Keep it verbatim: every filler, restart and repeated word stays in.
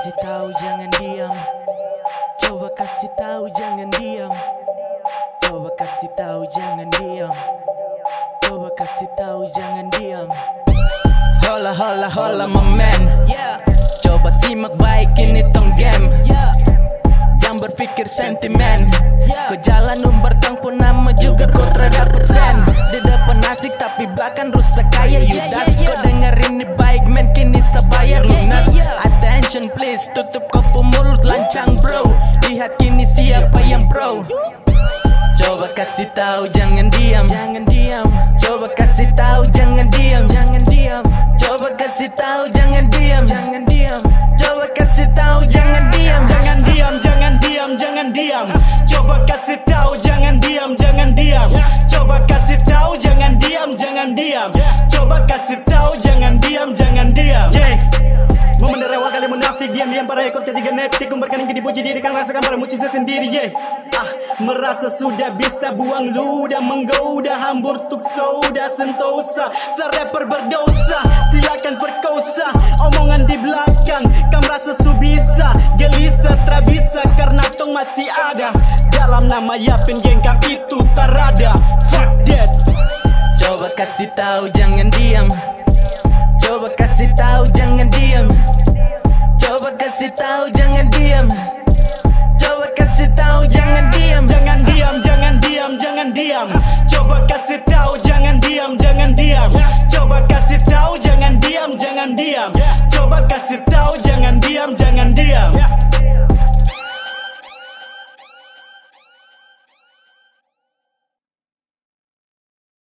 kasih tahu jangan diam. Coba kasih tahu jangan diam. Coba kasih tahu jangan diam. Coba kasih tahu jangan diam. Hola hola hola my man, yeah. Coba simak baik ini tong game, yeah. Jangan berpikir sentimen, yeah. Kau jalan umbar tong pun nama juga kau terdapat sen. Di depan asik tapi belakang rusak kayak Yudas, yeah, yeah, yeah. Kau denger ini baik men kini sabayar lunas, yeah, yeah, yeah. Attention please, tutup kau mulut lancang bro. Lihat kini siapa yang pro. Coba kasih tahu jangan diam, jangan diam. Coba kasih tahu jangan diam, jangan diam. Coba kasih tahu jangan diam, jangan diam. Coba kasih tahu jangan diam, jangan diam, jangan diam, jangan diam. Coba kasih tahu jangan diam, jangan diam. Coba kasih tahu jangan diam, jangan diam. Coba kasih tahu jangan diam, jangan diam. Momen rewel kali munafik, diam-diam para ekor jadi genetik. Umbarkan yang dipuji diri kan rasakan para mucisa sendiri, yeah. Ah, merasa sudah bisa buang ludah, menggoda, hambur tuk soda, sentosa. Serapper berdosa, silakan perkosa. Omongan di belakang, kamu rasa su bisa. Gelisah, tak bisa karena tong masih ada. Dalam nama Yapin geng kam itu tak ada. Fuck that. Coba kasih tahu jangan diam. Coba kasih tahu jangan diam. Coba kasih tahu jangan diam. Coba kasih tahu jangan diam. Jangan diam, jangan diam, jangan diam. Coba kasih tahu jangan diam, jangan diam. Coba kasih tahu jangan diam, jangan diam. Coba kasih tahu jangan diam, jangan diam.